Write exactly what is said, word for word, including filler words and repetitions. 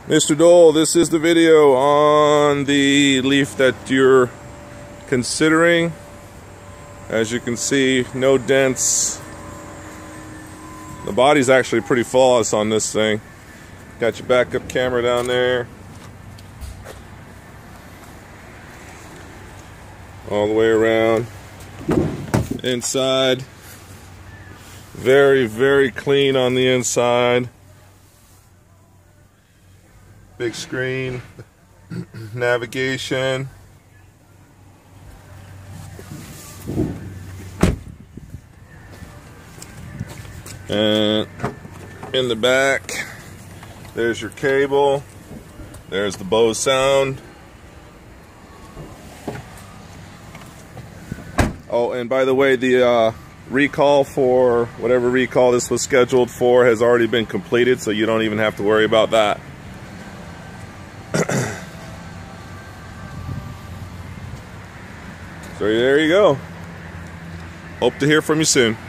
Mister Doehle, this is the video on the Leaf that you're considering. As you can see, no dents. The body's actually pretty flawless on this thing. Got your backup camera down there. All the way around. Inside. Very, very clean on the inside. Big screen, navigation, and in the back there's your cable, there's the Bose sound. Oh, and by the way, the uh, recall for whatever recall this was scheduled for has already been completed, so you don't even have to worry about that. So there you go. Hope to hear from you soon.